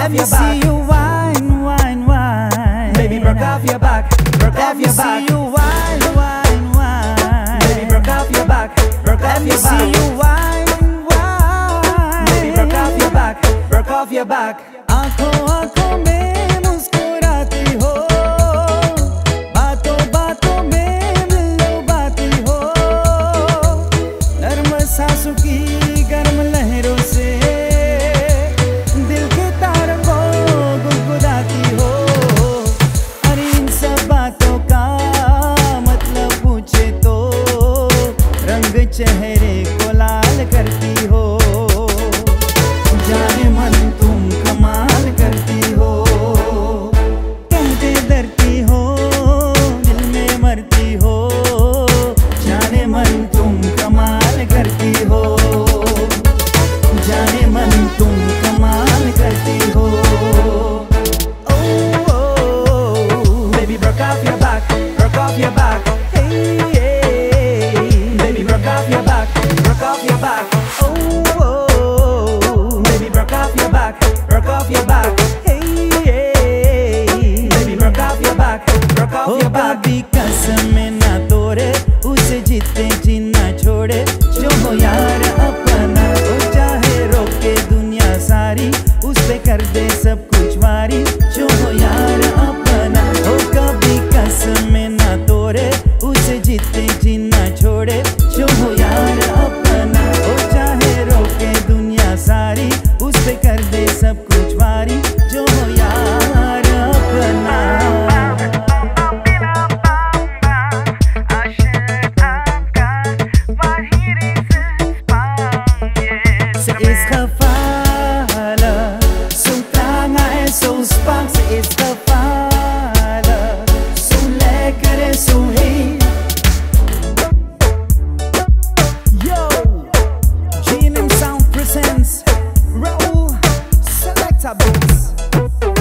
off your back. Let me see you whine, whine, whine. Baby, broke off your back, broke off your back. Let me see you whine, whine, whine. Baby, broke off your back, broke off your back. Let me see you whine, whine. Baby, broke off your back, broke off your back. आँखों आँखों में मुस्कुराती हो, बातों बातों में मिलो बाती हो, नर्म सांसों की गर्म लहरों से दिल के तारों को गुदगुदाती हो। अरे इन सब बातों का मतलब पूछे तो रंग चेहरे को लाल करती हो। जाने मन तुम कमाल करती हो, कहते डरती हो दिल में मरती हो। जाने मन तुम कमाल करती हो, जाने मन तुम कमाल करती हो। Oh, oh, baby, broke off your back, broke off your back. Hey, hey, baby, broke off your back, broke off your back. Oh, oh, baby, broke off your back, broke off your back. Hey, hey, baby, broke off your back, broke off your back. कभी कसम ना तोड़े, उसे जीते जी ना छोड़े, जो हो यार अपना। वो चाहे रोके दुनिया सारी, उस पे कर दे सब कुछ वारी, जो हो यार अपना। वो कभी कसम ना तोड़े, उसे जीते जी ना छोड़े, जो हो यार अपना। वो चाहे रोके दुनिया सारी, उस पे कर दे सब कुछ वारी, जो हो यार अपना। Ze is gevallen, zo'n tranga en zo'n spank. Ze is gevallen, zo lekker en zo heet. Yo, Jaaneman Sound presents Raoel Selecta Beats.